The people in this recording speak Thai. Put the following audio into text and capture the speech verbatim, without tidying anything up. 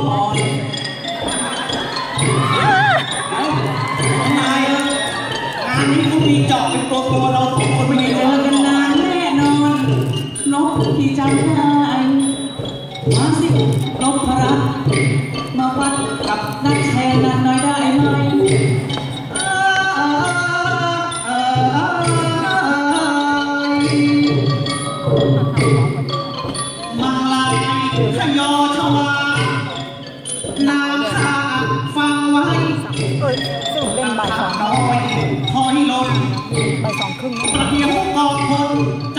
ก่อนทำไมงานนี้เขามีเจาะเป็นตัวตัวเราสองคนไม่ได้เจอกันนานแน่นอนนกที่จำได้มาสินกพระมาวัดกับนักแทนนักน้อยได้ไหมมังลายขยอชวานางข้าฟังไว้เออสรุปเล่นบ่ายสองน้อยคอยลนบ่ายสองครึ่งประเดี๋ยวกองคน